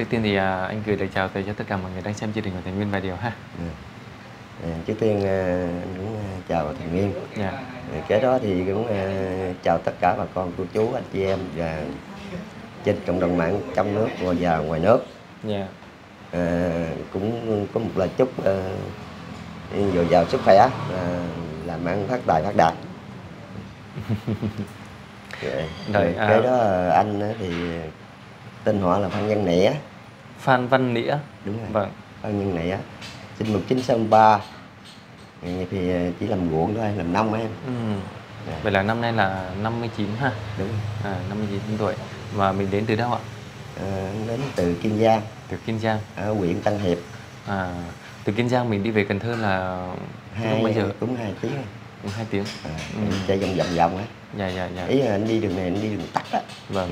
Trước tiên thì anh gửi lời chào tới cho tất cả mọi người đang xem chương trình của Thành Nguyên vài điều ha. Trước tiên anh cũng chào Thành Nguyên. Dạ. Kế đó thì cũng chào tất cả bà con cô chú anh chị em và trên cộng đồng mạng trong nước và ngoài nước. Dạ. Cũng có một lời chúc dồi dào sức khỏe, làm ăn phát tài phát đạt. Rồi kế đó anh thì tên họ là Phan Văn Nĩa. Phan Văn Nĩa. Đúng rồi. Vâng. Phan Văn Nĩa, sinh 1963. Thì chỉ làm ruộng thôi, làm nông em. Vậy là năm nay là 59 ha. Đúng. 59 tuổi. Và mình đến từ đâu ạ? Đến từ Kiên Giang. Từ Kiên Giang. Ở huyện Tân Hiệp. Từ Kiên Giang mình đi về Cần Thơ là lúc mấy giờ? Cũng 2 tiếng. 2 tiếng. Chạy vòng vòng á. Dạ. Ý là anh đi đường này, anh đi đường tắt á.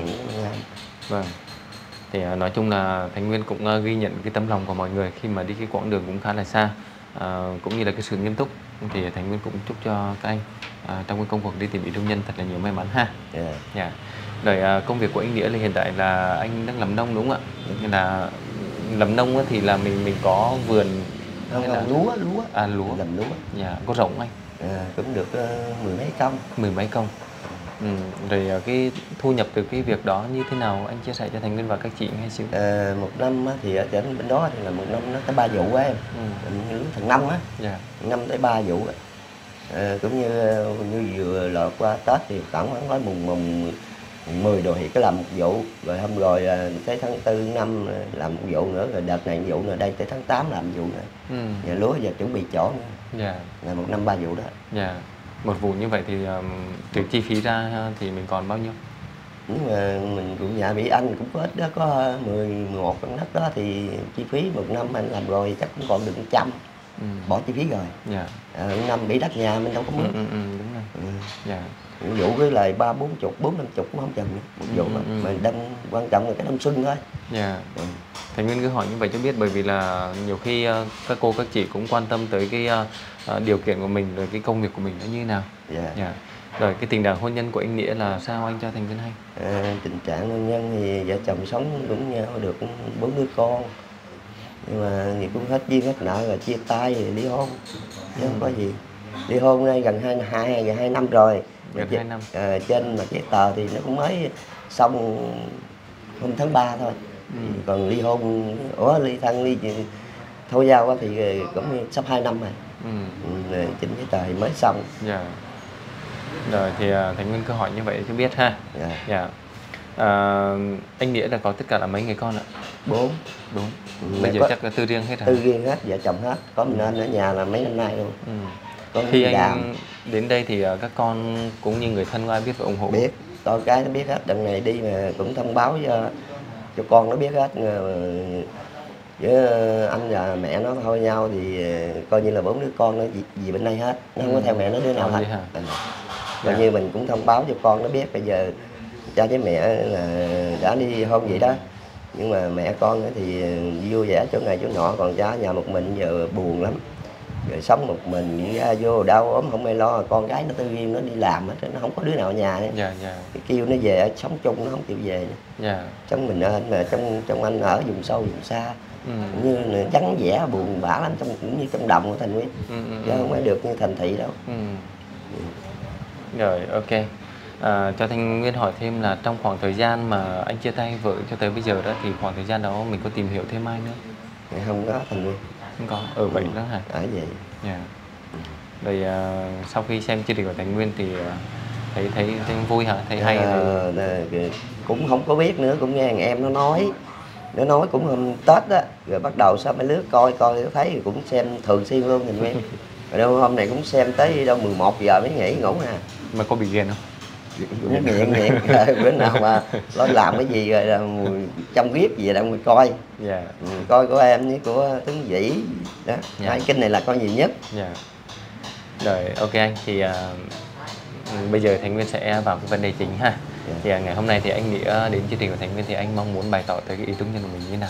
Vâng. Thì nói chung là Thành Nguyên cũng ghi nhận cái tấm lòng của mọi người khi mà đi cái quãng đường cũng khá là xa, cũng như là cái sự nghiêm túc. Thì Thành Nguyên cũng chúc cho các anh trong cái công cuộc đi tìm ý trung nhân thật là nhiều may mắn ha. Dạ. Rồi công việc của anh Nghĩa là hiện tại là anh đang làm nông đúng không ạ? Nên là làm nông thì là mình có vườn hay là lúa. Lúa. Làm lúa. Dạ, có rộng anh? Cũng được 10 mấy công. 10 mấy công. Rồi cái thu nhập từ cái việc đó như thế nào anh chia sẻ cho Thành Nguyên và các chị nghe xíu. Một năm thì ở trên bên đó thì là một năm nó tới 3 vụ á em. Lúa thằng năm á. Dạ. Năm tới 3 vụ. Cũng như vừa lọt qua Tết thì khoảng nói mùng 10 đồ thì có làm một vụ, rồi hôm rồi tới tháng 4 năm làm một vụ nữa, rồi đợt này một vụ nữa, đây tới tháng 8 làm một vụ nữa. Nhà lúa giờ chuẩn bị chỗ nữa. Dạ. Là một năm 3 vụ đó. Dạ. Một vụ như vậy thì trừ chi phí ra thì mình còn bao nhiêu? Nhưng mà mình cũng nhà bị anh cũng có ít đó, có 11 con đất đó thì chi phí một năm anh làm rồi chắc cũng còn được 100. Bỏ chi phí rồi. Dạ. Năm bị đất nhà mình đâu có mướn. Đúng rồi. Dạ. Vụ với lại 30, 40, 40, 50 cũng không chừng nữa. Một vụ mà đông quan trọng là cái đông xuân thôi. Dạ. Thành Nguyên cứ hỏi như vậy cho biết, bởi vì là nhiều khi các cô các chị cũng quan tâm tới cái điều kiện của mình, rồi cái công việc của mình nó như thế nào. Dạ. Rồi cái tình trạng hôn nhân của anh Nghĩa là sao anh cho Thành Nguyên hay? Tình trạng hôn nhân thì vợ chồng sống cũng nhau được 4 đứa con, nhưng mà thì cũng hết duyên hết nợ rồi chia tay thì ly hôn chứ không có gì. Ly hôn nay gần 2 năm rồi. Gần 2 năm. Trên mà giấy tờ thì nó cũng mới xong hôm tháng 3 thôi. Còn ly hôn, ly thân ly thôi giao thì cũng sắp 2 năm rồi. Trên giấy tờ thì mới xong. Dạ. Rồi thì Thành Nguyên cứ hỏi như vậy cho biết ha. Dạ. Anh Nghĩa là có tất cả là mấy người con ạ? 4. Bây giờ chắc là tư riêng hết rồi. Tư riêng hết, vợ chồng hết. Có mình anh ở nhà là mấy năm nay luôn. Khi anh đến đây thì các con cũng như người thân có ai biết và ủng hộ? Biết, con cái nó biết hết. Đợt này đi mà cũng thông báo cho con nó biết hết. Với anh và mẹ nó thôi nhau thì coi như là 4 đứa con nó gì bên đây hết. Nó không có theo mẹ nó đứa nào hết. Coi như mình cũng thông báo cho con nó biết. Bây giờ cha với mẹ là đã đi hôn vậy đó, nhưng mà mẹ con thì vui vẻ chỗ này chỗ nọ, còn cha ở nhà một mình giờ buồn lắm. Rồi sống một mình ra vô đau ốm không ai lo, con gái nó tư duyên nó đi làm hết, nó không có đứa nào ở nhà ấy. Cái kêu nó về sống chung nó không chịu về nữa. Trong mình mà trong anh ở vùng sâu vùng xa, như là vắng vẻ buồn bã lắm, cũng như trong đồng của Thành Nguyên, chứ không phải được như thành thị đâu. Rồi, ok. Cho Thành Nguyên hỏi thêm là trong khoảng thời gian mà anh chia tay vợ cho tới bây giờ đó, thì khoảng thời gian đó mình có tìm hiểu thêm ai nữa? Không có Thành Nguyên. Không có, ở vậy đó hả? Ở vậy. Rồi sau khi xem chương trình của Thành Nguyên thì thấy vui hả? Thấy hay rồi. Cũng không có biết nữa, cũng nghe thằng em nó nói cũng hôm Tết á, rồi bắt đầu sao mấy lứa coi thấy thì cũng xem thường xuyên luôn Thành Nguyên. Rồi đâu hôm này cũng xem tới đâu 11 giờ mới nghỉ ngủ nè. Mà có bị ghiền không? Nghiện bữa nào mà nó làm cái gì rồi trong viết gì đâu mà coi. Coi của em với của Tuấn Vĩ đó. Hai kênh này là coi nhiều nhất. Rồi, ok anh, thì bây giờ Thành Nguyên sẽ vào cái vấn đề chính ha. Thì ngày hôm nay thì anh Nghĩa đến chương trình của Thành Nguyên thì anh mong muốn bày tỏ tới cái ý trung nhân của mình như thế nào?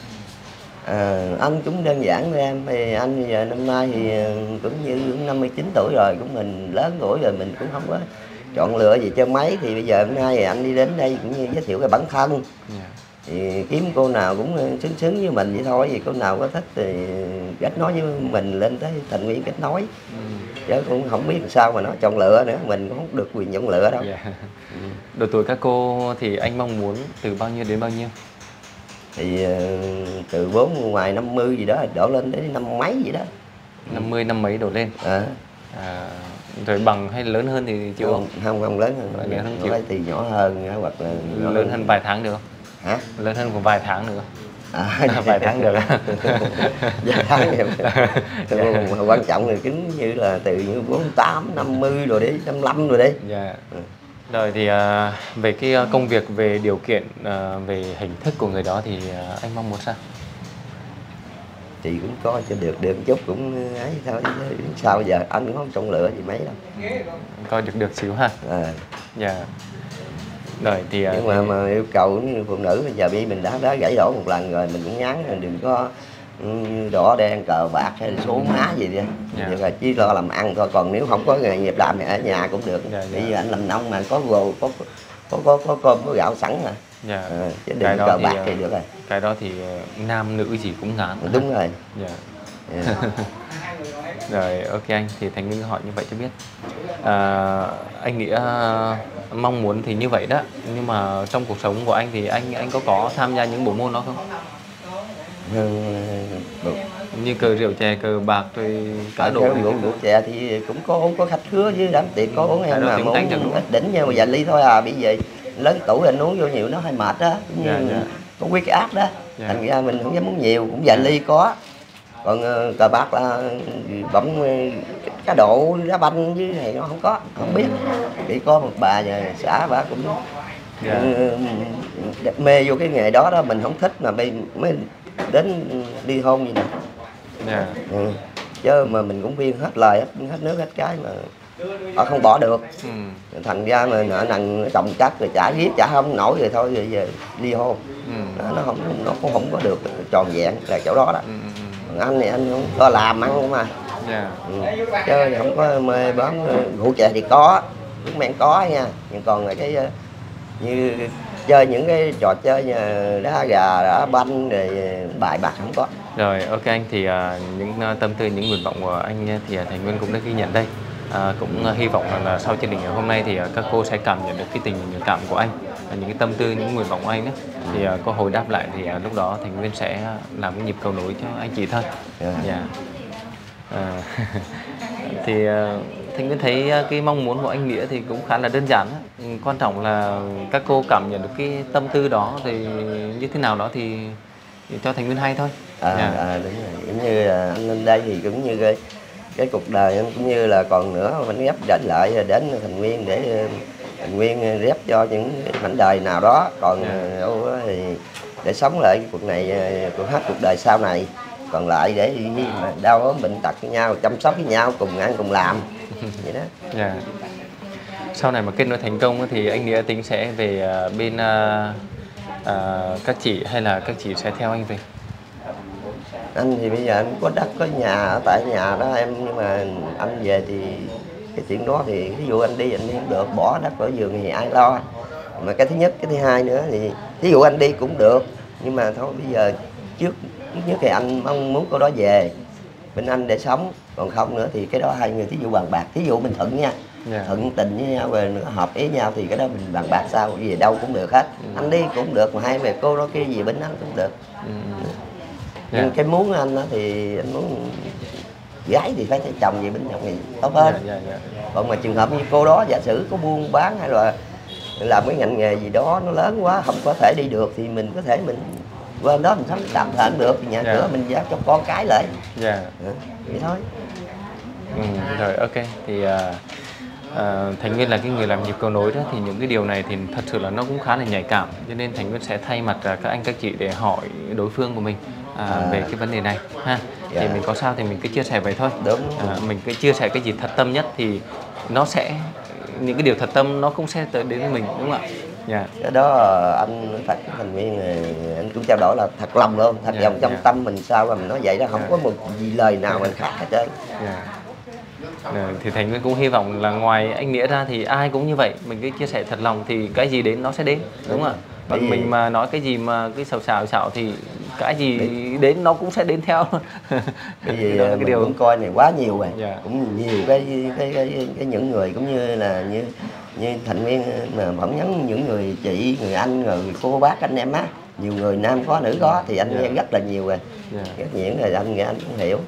Anh cũng đơn giản với em, thì anh giờ năm nay thì cũng như 59 tuổi rồi, cũng mình lớn tuổi rồi, mình cũng không có chọn lựa gì cho mấy. Thì bây giờ hôm nay thì anh đi đến đây cũng như giới thiệu cái bản thân. thì kiếm cô nào cũng xứng với mình vậy thôi, vì cô nào có thích thì kết nối với mình lên tới thành viên kết nối. Chứ cũng không biết làm sao mà nó chọn lựa nữa, mình cũng không được quyền chọn lựa đâu. Độ tuổi các cô thì anh mong muốn từ bao nhiêu đến bao nhiêu? Thì từ 4 ngoài 50 gì đó đổ lên đến năm mấy gì đó. 50 năm mấy đổ lên. Rồi bằng hay lớn hơn thì chịu không? Không lớn hơn. Lớn hơn chịu. Thì nhỏ hơn hoặc là lớn hơn vài tháng được không? Hả? Lớn hơn một vài tháng nữa. Vài tháng được. Vài tháng mà quan trọng là kính như là từ 48, 50 rồi đi, 55 rồi đi. Dạ. Rồi thì về cái công việc, về điều kiện, về hình thức của người đó thì anh mong muốn sao? Chị cũng có cho được chút cũng ấy thôi, sao giờ anh cũng không chọn lựa gì mấy đâu. Coi được xíu ha. Dạ. Rồi thì nhưng mà yêu cầu như phụ nữ bây giờ mình đã gãy đổ một lần rồi, mình cũng nhắn đừng có đỏ đen cờ bạc hay là số má gì đi. Được rồi, chỉ lo làm ăn thôi, còn nếu không có nghề nghiệp làm thì ở nhà cũng được. Bây giờ anh làm nông mà có gồ có cơm có gạo sẵn mà. Chứ đừng cờ bạc thì được rồi. Cái đó thì nam nữ gì cũng ngán. Đúng rồi. Rồi ok anh, thì Thành Nguyên hỏi như vậy cho biết. Anh Nghĩa mong muốn thì như vậy đó, nhưng mà trong cuộc sống của anh thì anh có tham gia những bộ môn đó không? Như cờ rượu chè, cờ bạc rồi cá độ. Rượu chè thì cũng có khách khứa với đám tiệc có uống, em mà uống ít đỉnh nhau mà vài ly thôi à. Bây giờ lớn tuổi anh uống vô nhiều nó hơi mệt đó, có huyết áp đó. Thành ra mình không dám uống nhiều, cũng vài ly có. Còn cờ bạc là bấm cá độ, đá banh với này nó không biết. Chỉ có một bà nhà xã bà cũng mê vô cái nghề đó đó, mình không thích mà mới đến ly hôn gì nè. Chứ mà mình cũng khuyên hết lời hết nước hết cái mà họ không bỏ được. Thành ra mà nợ nần chồng chất rồi trả giết trả không nổi rồi thôi, rồi về ly hôn. Nó cũng không có được tròn vẹn là chỗ đó đó. Còn anh thì anh không có làm ăn không mà. Chứ không có mê bám rượu chè thì có, nước men có nha, nhưng còn là cái như chơi những cái trò chơi như đá gà, đá banh rồi bài bạc không có. Rồi ok anh, thì những tâm tư, những nguyện vọng của anh thì Thành Nguyên cũng đã ghi nhận đây. Cũng hy vọng là sau chương trình ngày hôm nay thì các cô sẽ cảm nhận được cái tình cảm của anh, những cái tâm tư, những nguyện vọng của anh đó. Thì có hồi đáp lại thì lúc đó Thành Nguyên sẽ làm cái nhịp cầu nối cho anh chị thôi. Thì Thành Nguyên thấy cái mong muốn của anh Nghĩa thì cũng khá là đơn giản. Quan trọng là các cô cảm nhận được cái tâm tư đó thì như thế nào đó thì cho Thành Nguyên hay thôi. Đúng rồi. Cũng như là anh lên đây thì cũng như cái cuộc đời anh cũng như là còn nữa mình ghép trở lại đến Thành Nguyên để Thành Nguyên ghép cho những mảnh đời nào đó, còn thì để sống lại cuộc này, hết cuộc đời sau này. Còn lại để đau ốm bệnh tật với nhau, chăm sóc với nhau, cùng ăn cùng làm vậy đó. Sau này mà kết nối thành công thì anh Nghĩa tính sẽ về bên các chị hay là các chị sẽ theo anh về? Anh thì bây giờ anh có đất có nhà ở tại nhà đó em, nhưng mà anh về thì cái chuyện đó thì ví dụ anh đi không được, bỏ đất ở vườn thì ai lo. Mà cái thứ nhất, cái thứ hai nữa thì ví dụ anh đi cũng được, nhưng mà thôi bây giờ trước nhất thì anh mong muốn cô đó về bên anh để sống, còn không nữa thì cái đó hai người thí dụ bàn bạc, thí dụ mình thuận nha, thuận tình với nhau rồi hợp ý nhau thì cái đó mình bàn bạc sao, về đâu cũng được hết. Anh đi cũng được mà hai về cô đó kia gì bên anh cũng được. Nhưng cái muốn anh đó thì anh muốn gái thì phải thấy chồng gì bên chồng thì tốt hơn. Còn mà trường hợp như cô đó giả sử có buôn bán hay là làm cái ngành nghề gì đó nó lớn quá không có thể đi được thì mình có thể mình bên đó mình sống tạm thời được, thì nhà cửa mình giao cho con cái lại. Vậy thôi. Rồi ok, thì Thành Nguyên là cái người làm nhịp cầu nối đó, thì những cái điều này thì thật sự là nó cũng khá là nhạy cảm, cho nên Thành Nguyên sẽ thay mặt các anh các chị để hỏi đối phương của mình về cái vấn đề này ha. Thì mình có sao thì mình cứ chia sẻ vậy thôi. Mình cứ chia sẻ cái gì thật tâm nhất thì nó sẽ, những cái điều thật tâm nó cũng sẽ tới đến với mình, đúng không ạ? Cái đó anh thật Thành Nguyên anh cũng trao đổi là thật lòng luôn, thật lòng trong tâm mình sao mà mình nói vậy đó, không có một gì lời nào mình khác hết trơn. Thì Thành Nguyên cũng hy vọng là ngoài anh Nghĩa ra thì ai cũng như vậy, mình cứ chia sẻ thật lòng thì cái gì đến nó sẽ đến, đúng không ạ? Còn Thì- mình mà nói cái gì mà cái xạo thì cái gì đến nó cũng sẽ đến theo. Bởi vì Đó là cái mình điều. cũng coi này quá nhiều rồi, Dạ. cũng nhiều cái những người cũng như là như thành viên mà phỏng vấn những người chị, người anh, rồi cô bác anh em á, nhiều người nam có nữ có thì anh Dạ. nghe rất là nhiều rồi, Dạ. rất nhiều rồi anh nghe anh cũng hiểu.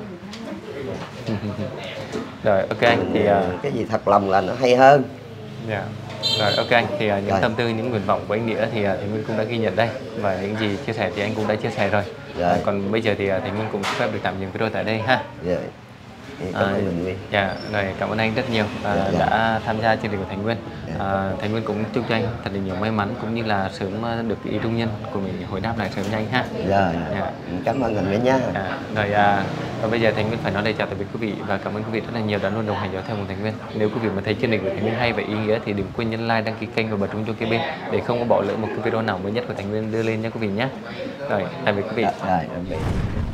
Rồi ok anh thì Cái gì thật lòng là nó hay hơn. dạ. Rồi ok anh thì những Rồi. tâm tư, những nguyện vọng của anh Nghĩa thì Thành Nguyên cũng đã ghi nhận đây, và những gì chia sẻ thì anh cũng đã chia sẻ rồi. Rồi. Còn bây giờ thì Thành Nguyên cũng xin phép được tạm dừng video tại đây ha. Rồi. Cảm ơn mình Nguyên. Dạ, rồi cảm ơn anh rất nhiều Dạ. đã tham gia chương trình của Thành Nguyên. Thành Nguyên cũng chúc cho anh thật là nhiều may mắn cũng như là sớm được ý trung nhân của mình hồi đáp lại sớm cho anh ha. Rồi. Dạ. Cảm ơn Thành Nguyên nha. Rồi và bây giờ Thành Nguyên phải nói lời chào tạm biệt quý vị và cảm ơn quý vị rất là nhiều đã luôn đồng hành theo cùng Thành Nguyên. Nếu quý vị mà thấy chương trình của Thành Nguyên hay và ý nghĩa thì đừng quên nhấn like, đăng ký kênh và bật chuông chuông kế bên để không có bỏ lỡ một cái video nào mới nhất của Thành Nguyên đưa lên nha quý vị nhé. Rồi, tạm biệt quý vị. Rồi, tạm biệt.